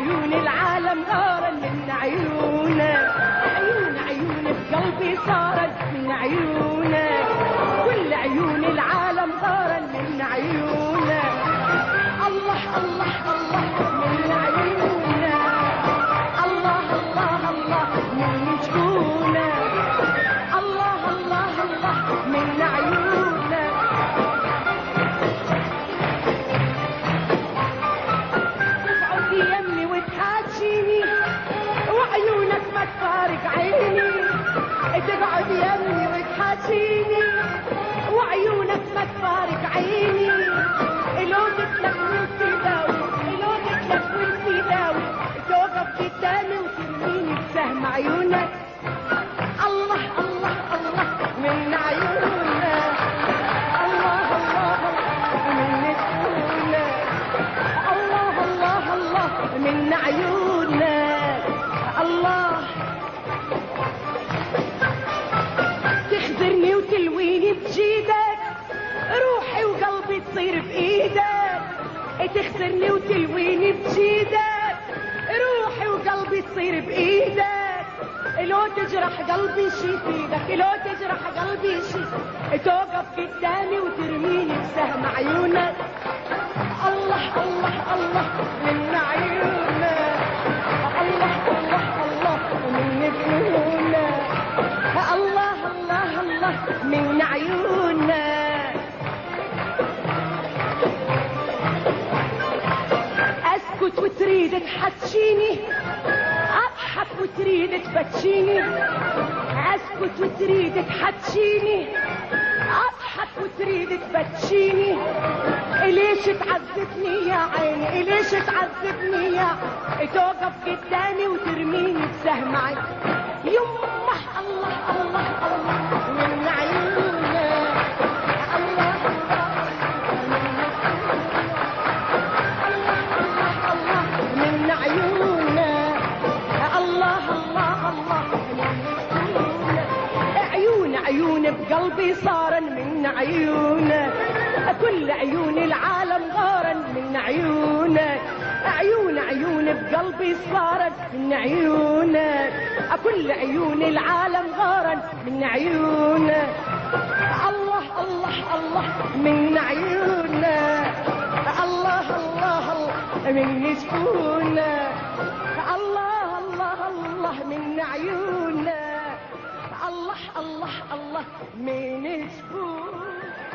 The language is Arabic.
عيون العالم غارا من عيونك، عيونك بقلبي صارت من عيونك، كل عيون العالم غارا من عيونك. الله الله الله من عيونك، الله الله الله من شكونك، الله الله الله من عيونك. تقعد يمي وتحاكيني وعيونك ما تفارق عيني، تقعد يمي وتحاكيني وعيونك ما تفارق عيني. لو قلتلك والفداوي، لو قلتلك والفداوي توقف قدامي وترميني بسهم عيونك. الله الله الله من عيونك، الله الله من شكونك، الله الله الله من عيونك. الله تخزرني وتلويني بجيدك، روحي وقلبي تصير بايدك. تخسرني وتلويني بجيدك، روحي وقلبي تصير بايدك. لو تجرح قلبي شي فيدك، لو تجرح قلبي شي توقف قدامي وترميني بسهم عيونك. الله الله الله من عيونك، الله الله الله من جنونك، الله الله الله من عيونك. اسكت وتريد تحكيني، اضحك وتريد تبكيني. اسكت وتريد تحكيني، اضحك وتريد تبكيني. ليش تعذبني يا عيني، ليش تعذبني يا توقف قدامي وترميني بسهم عيني. يمه الله الله الله من عيونك، الله الله من عيونك، الله الله الله عيون عيون بقلبي صارا من عيونك، كل عيون العالم غارا من عيونك. عيون عيون بقلبي صارت من عيونك، كل عيون العالم غارا من عيونك. الله الله الله من عيونك، الله الله الله من شكونك، الله الله الله من عيونك، الله الله الله من شكونك.